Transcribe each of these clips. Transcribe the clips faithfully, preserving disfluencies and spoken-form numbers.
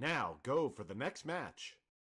Now go for the next match.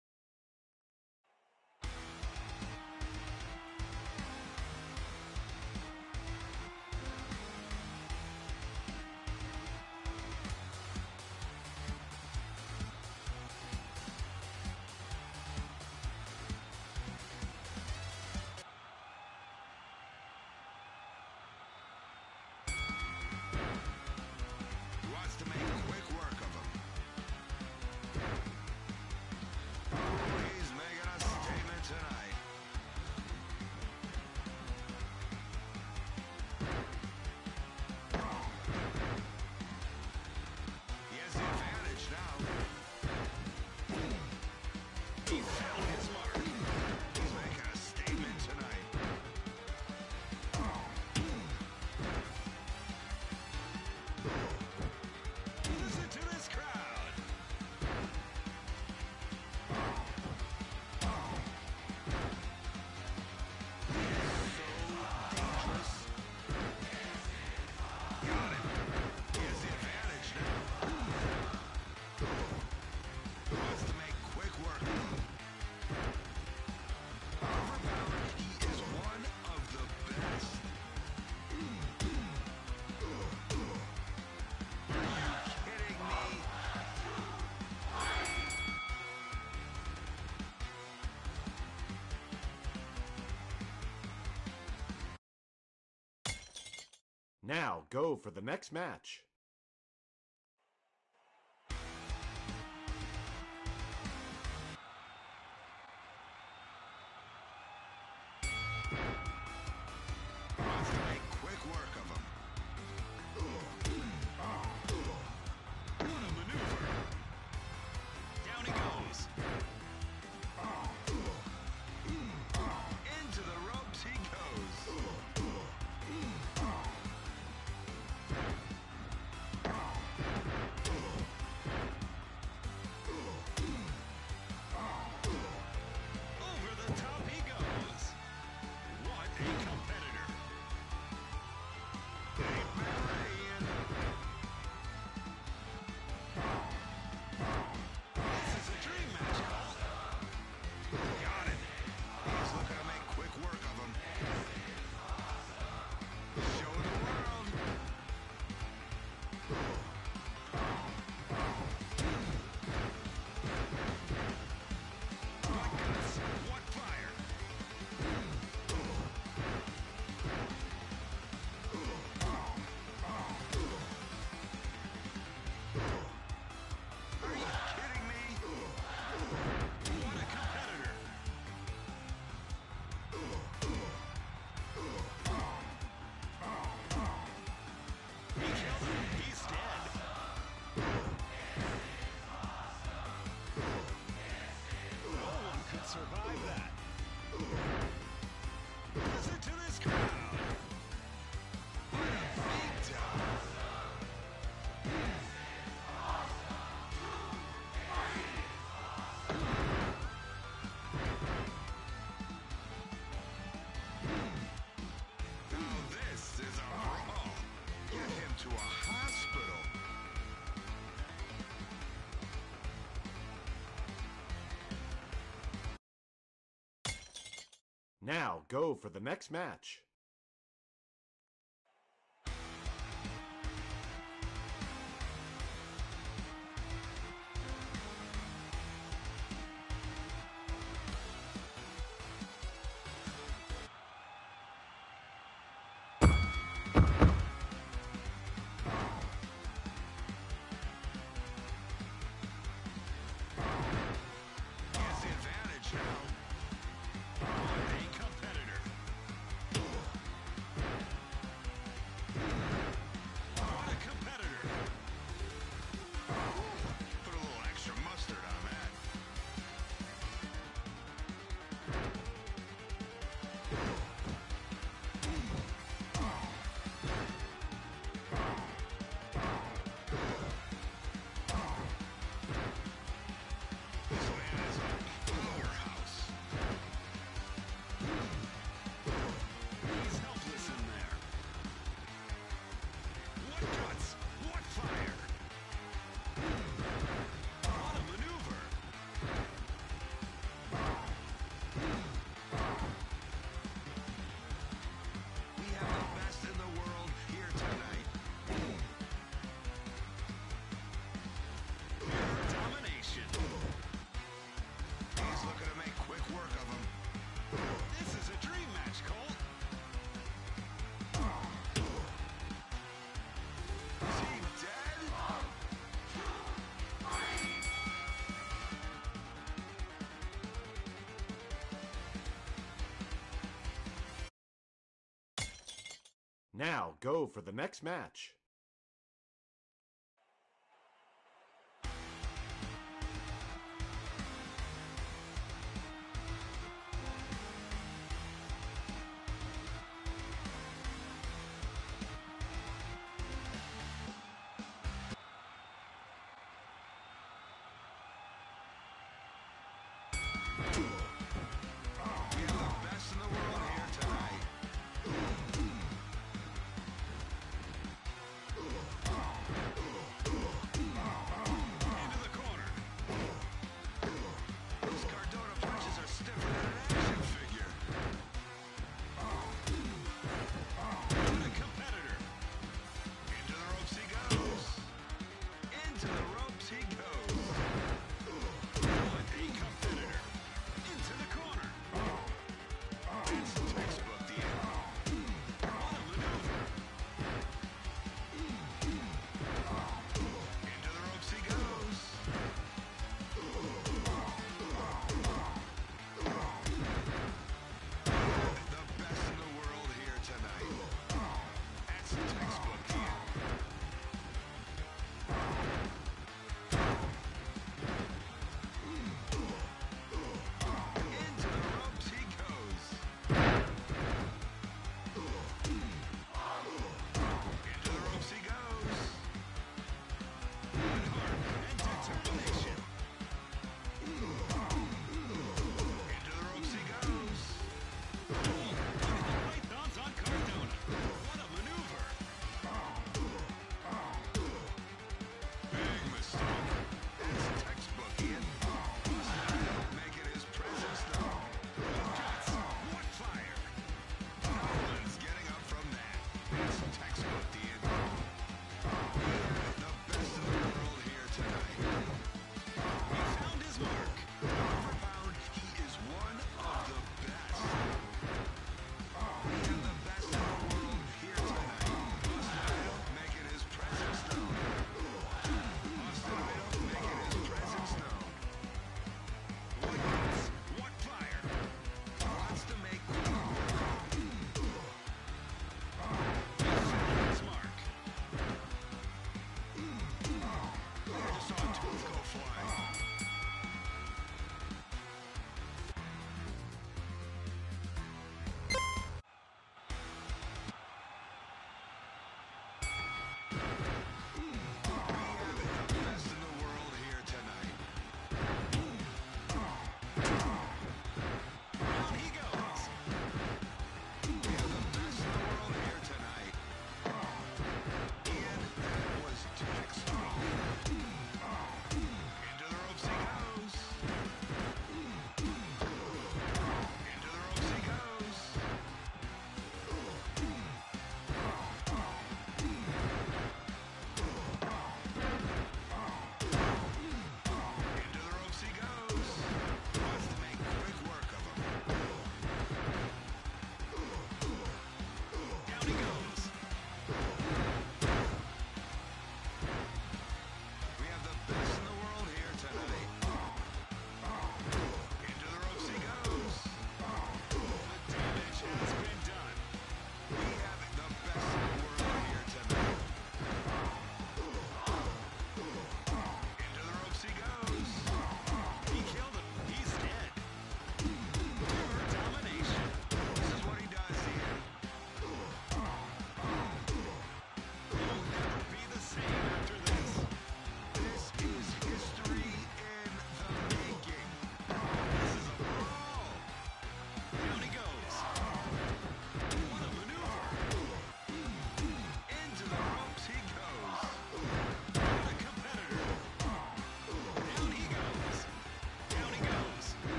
Now go for the next match. Wants to make quick work of him. What a maneuver. Down he goes. Into the ropes he goes. Survive that. Listen to this crowd. What a beatdown. Now this is a brawl. Get him to a hospital. Now go for the next match. He has the advantage now. What a competitor. Now go for the next match.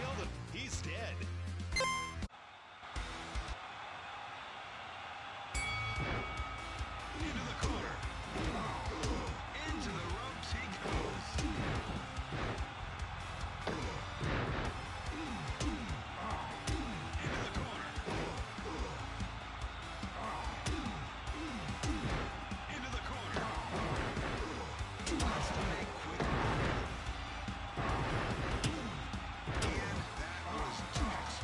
killed him. He's dead. Into the corner. Into the ropes he goes. Into the corner. Into the corner. Has to make quick work. And that was toss.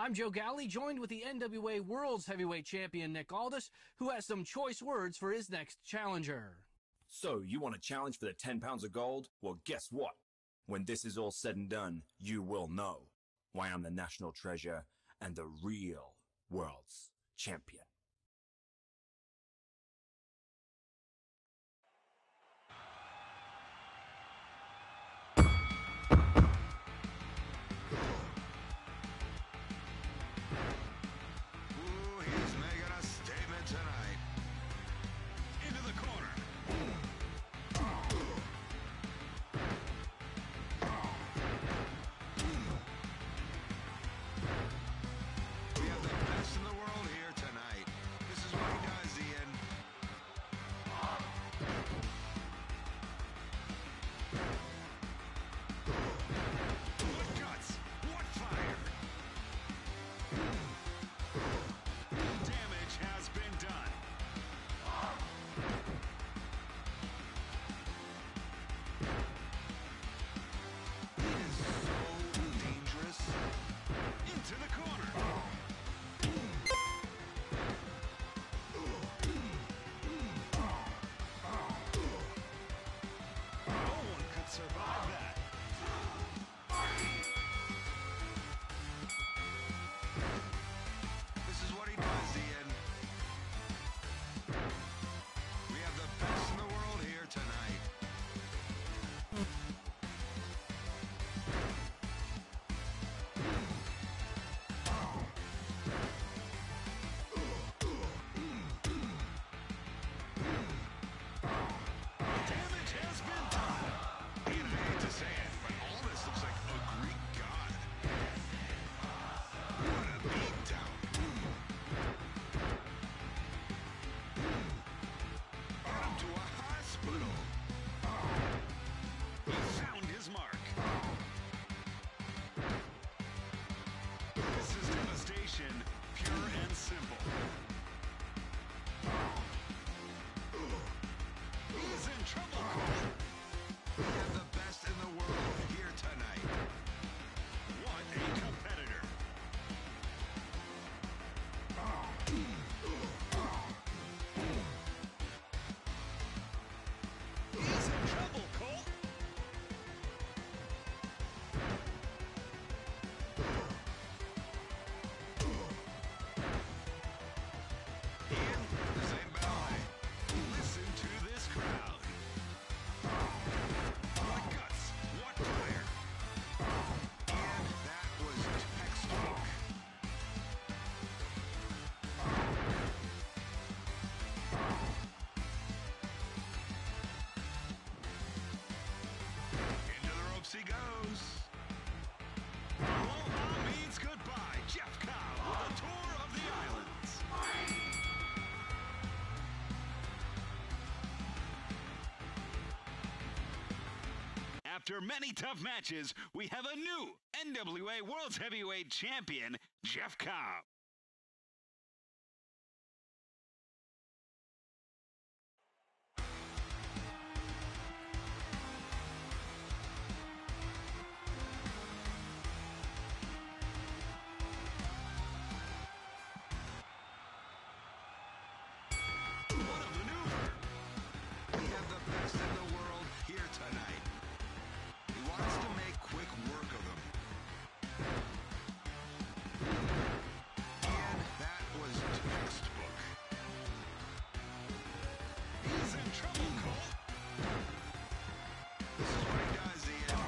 I'm Joe Galley, joined with the N W A World's Heavyweight Champion Nick Aldis, who has some choice words for his next challenger. So, you want a challenge for the ten pounds of gold? Well, guess what? When this is all said and done, you will know why I'm the national treasure and the real world's champion. Ooh, he's making a statement tonight. Into the corner. We have the best in the world here tonight. This is what he does, Ian. What guts? What fire? Damage has been done. He is so dangerous. Into the corner. No one could survive that. This is what he does, Ian. We have the best in the world here tonight. Damage has been done. Ian, I hate to say it, but all this looks like a Greek god. What a beatdown. Brought him to a hospital. He found his mark. This is devastation, pure and simple. He's in trouble, Cole. We have the best in the world here tonight. What a competitor. He's in trouble, Cole. Ian, this ain't ballet. Listen to this crowd. What guts, what fire. And that was textbook. Into the ropes he goes. Aloha means goodbye. Jeff Cobb with a tour of the islands. After many tough matches, we have a new N W A World's Heavyweight Champion, Jeff Cobb. What a maneuver! We have the best in the world here tonight. He wants to make quick work of him. And that was textbook. He's in trouble, Cole. This is what he does, Ian.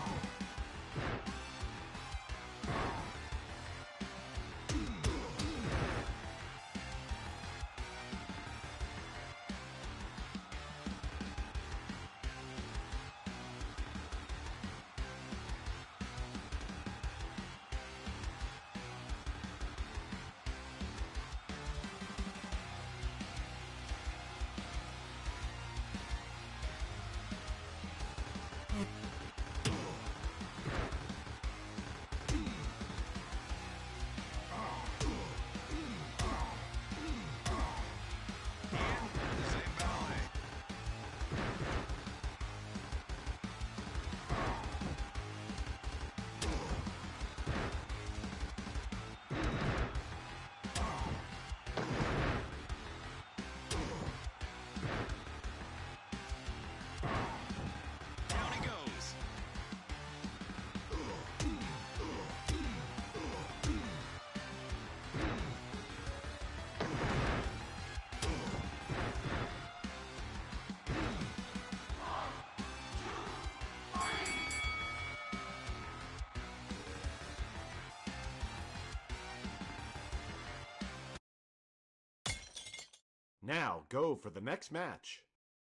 Now go for the next match.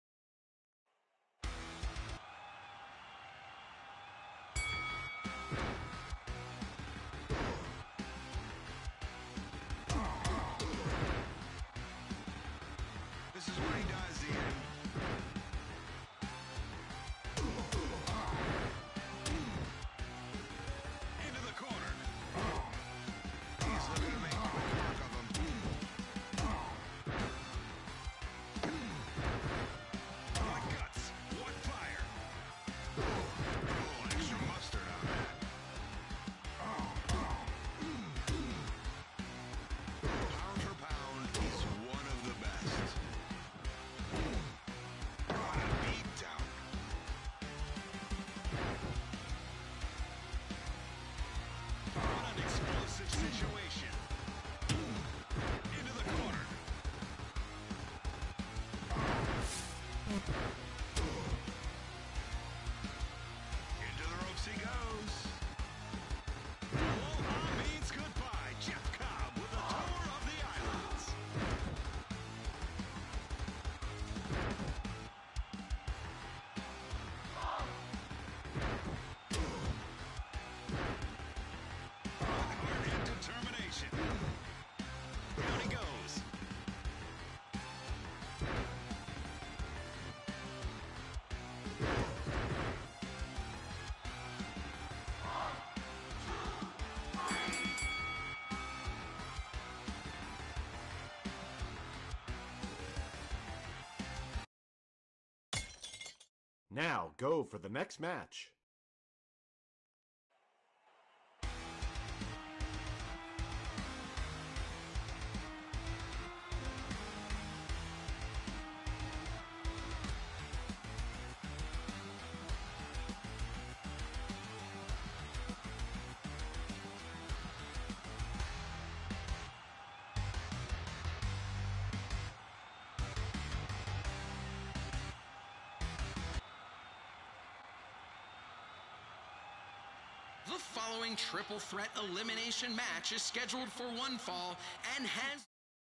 This is what he does, Ian. Into the corner. He's looking to make quick work of him. What guts? What fire? Oh, extra mustard on that. Pound for pound, he's one of the best. What a beatdown. What an explosive situation. Into the corner. Into the ropes he goes. Aloha means goodbye. Jeff Cobb with a tour of the islands. Heart and determination. Down he goes. Now go for the next match. The following triple threat elimination match is scheduled for one fall and has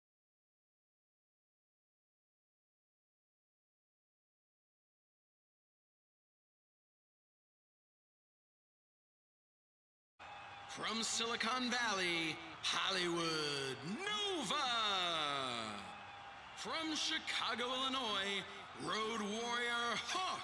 from Silicon Valley, Hollywood, Nova. From Chicago, Illinois, Road Warrior Hawk.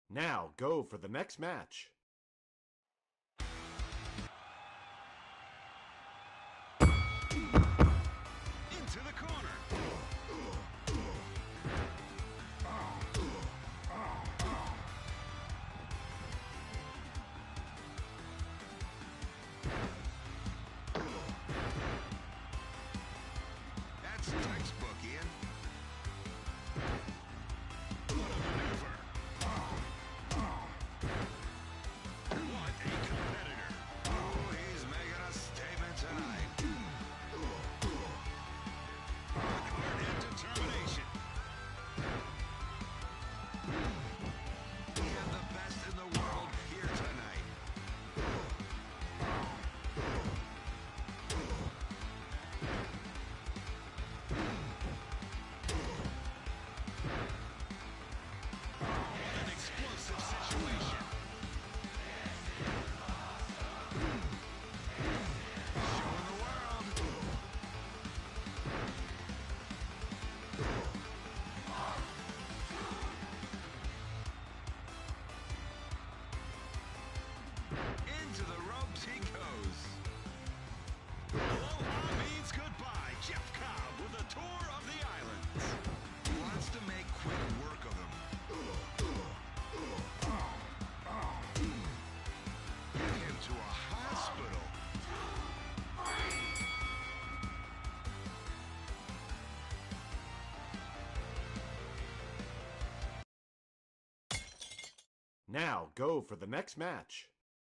Now go for the next match. Into the corner. That's textbook, Ian. What a maneuver. What a competitor. Oh, he's making a statement tonight. Heart and determination. We have the best in the world here tonight. What an explosive situation. Showing the world. Into the ropes he goes. Aloha means goodbye. Jeff Cobb with a tour of the islands. He wants to make quick work of him. Get him to a hospital. Now go for the next match.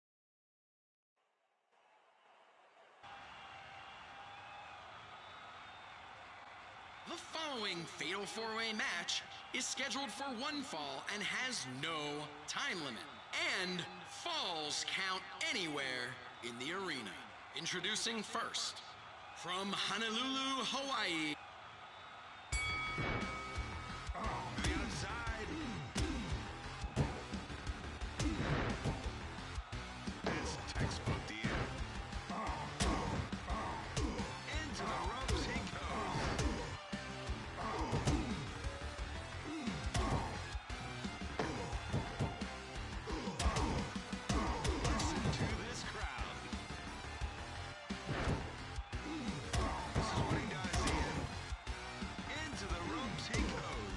The following Fatal four-Way match is scheduled for one fall and has no time limit. And falls count anywhere in the arena. Introducing first, from Honolulu, Hawaii, The outside. It's textbook, Ian. Into the ropes he goes. Listen to this crowd. This is what he does, Ian. Into the ropes he goes.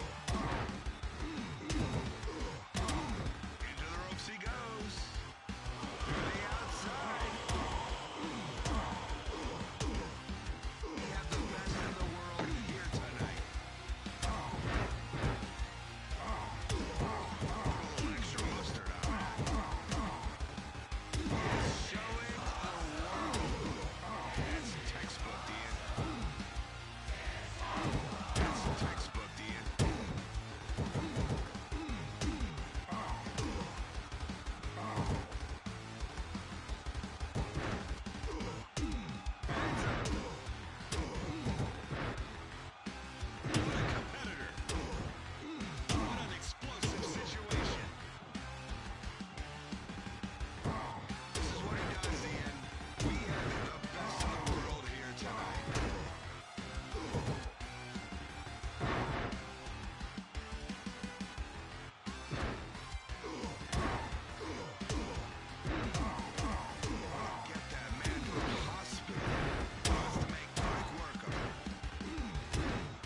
Into the ropes he goes. To the outside. We have the best in the world here tonight. A little extra mustard on it. Show it the world. That's textbook, Ian. That's textbook, Ian. What a competitor. What an explosive situation. This is what he does, Ian. We have the best in the world here tonight. Get that man to a hospital. He wants to make quick work of it.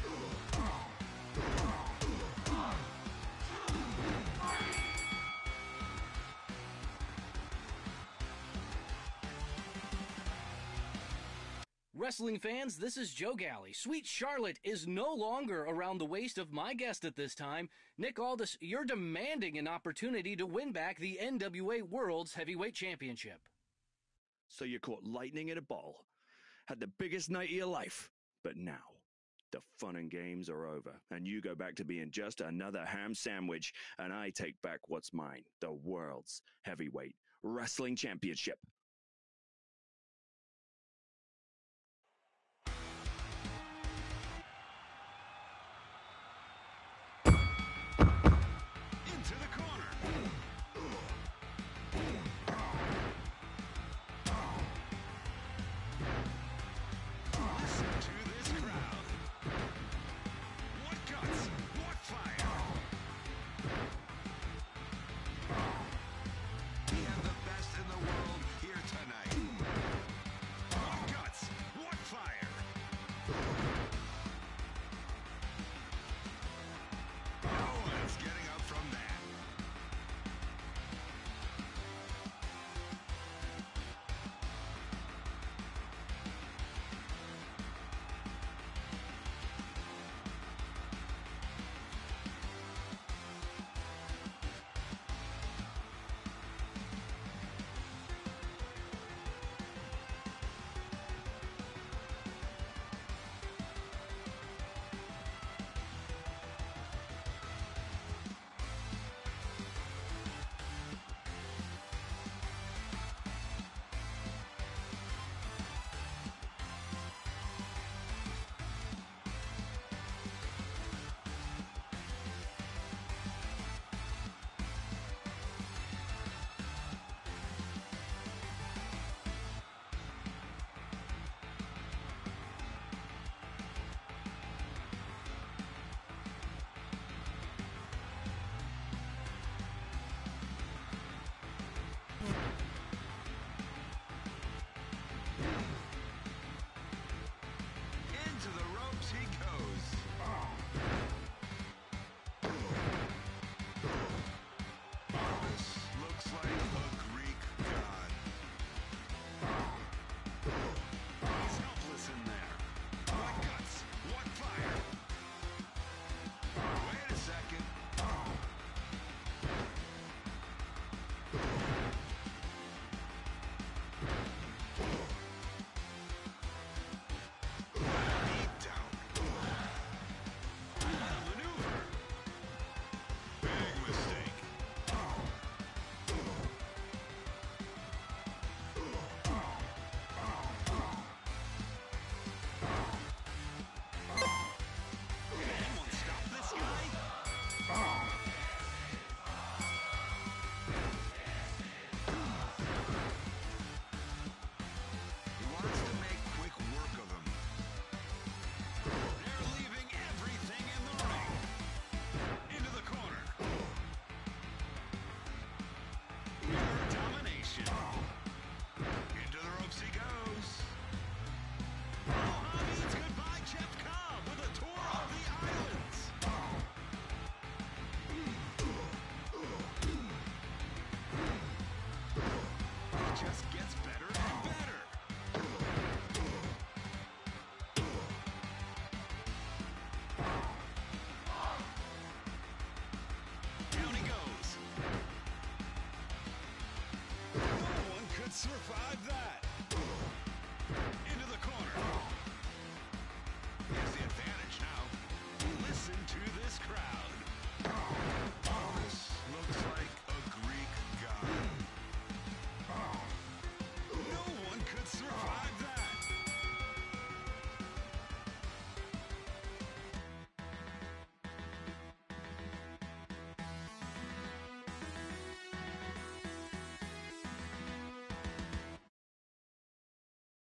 Wrestling fans, this is Joe Galley. Sweet Charlotte is no longer around the waist of my guest at this time. Nick Aldis, you're demanding an opportunity to win back the N W A World's Heavyweight Championship. So you caught lightning in a bottle, had the biggest night of your life, but now the fun and games are over, and you go back to being just another ham sandwich, and I take back what's mine, the World's Heavyweight Wrestling Championship.